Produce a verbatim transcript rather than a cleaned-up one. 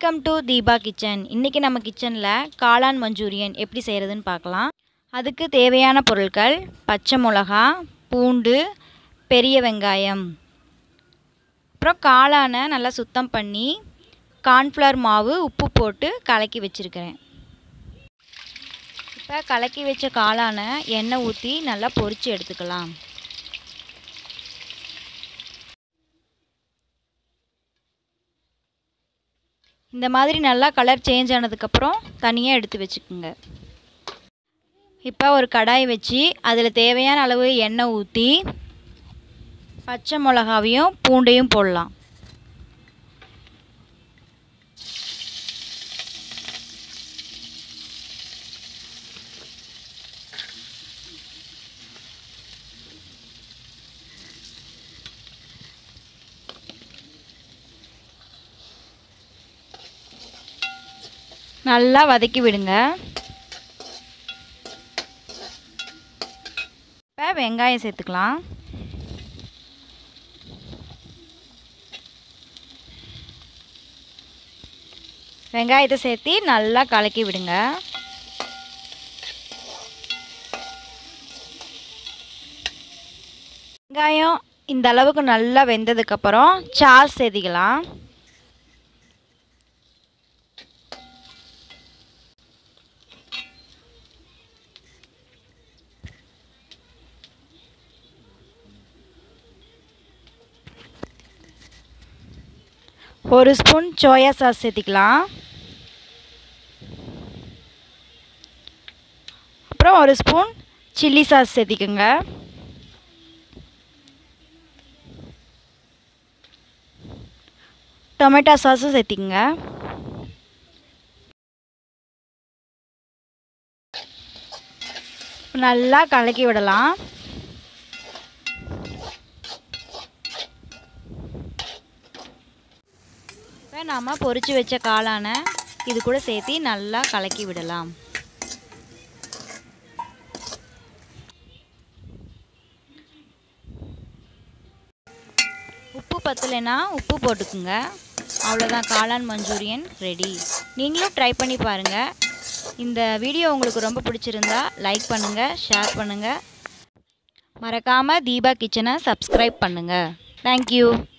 Welcome to Deepa kitchen. இன்றைக்கி நம்ம கிச்சனில் காளான் மஞ்சூரியன் எப்படி செய்கிறதுன்னு பார்க்கலாம். அதுக்கு தேவையான பொருட்கள் பச்சை மிளகா, பூண்டு, பெரிய வெங்காயம். அப்புறம் காளானை நல்லா சுத்தம் பண்ணி கார்ன்ஃப்ளவர் மாவு உப்பு போட்டு கலக்கி வச்சுருக்கிறேன். இப்போ கலக்கி வச்ச காளானை எண்ணெய் ஊற்றி நல்லா பொரித்து எடுத்துக்கலாம். இந்த மாதிரி நல்லா கலர் சேஞ்ச் ஆனதுக்கப்புறம் தனியாக எடுத்து வச்சுக்கோங்க. இப்போ ஒரு கடாய் வச்சு அதில் தேவையான அளவு எண்ணெய் ஊற்றி பச்சை மிளகாவையும் பூண்டையும் போடலாம். நல்லா வதக்கி விடுங்க. இப்போ வெங்காயம் சேர்த்துக்கலாம். வெங்காயத்தை சேர்த்து நல்லா கலக்கி விடுங்க. வெங்காயம் இந்த அளவுக்கு நல்லா வெந்ததுக்கப்புறம் சாஸ் சேர்த்திக்கலாம். ஒரு ஸ்பூன் சோயா சாஸ் சேர்த்திக்கலாம். அப்புறம் ஒரு ஸ்பூன் சில்லி சாஸ் சேர்த்திக்கோங்க. டொமேட்டோ சாஸும் சேர்த்திக்கோங்க. நல்லா கலக்கி விடலாம். இப்போ நாம் பொரிச்சு வச்ச காளானை இது கூட சேர்த்து நல்லா கலக்கி விடலாம். உப்பு பத்தலைன்னா உப்பு போட்டுக்குங்க. அவ்வளோதான், காளான் மஞ்சூரியன் ரெடி. நீங்களும் ட்ரை பண்ணி பாருங்கள். இந்த வீடியோ உங்களுக்கு ரொம்ப பிடிச்சிருந்தா லைக் பண்ணுங்கள், ஷேர் பண்ணுங்கள். மறக்காமல் தீபா கிச்சனை சப்ஸ்கிரைப் பண்ணுங்கள். தேங்க்யூ.